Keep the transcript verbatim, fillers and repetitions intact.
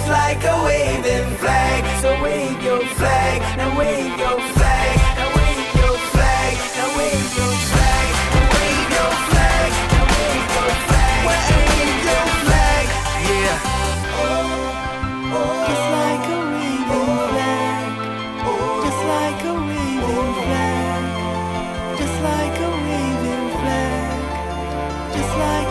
just like a waving flag. So wave your flag, now wave your flag, now wave your flag, now wave your flag, now wave your flag, now wave your flag, wave your flag, yeah. Just like a waving flag, just like a waving flag, just like a waving flag, just like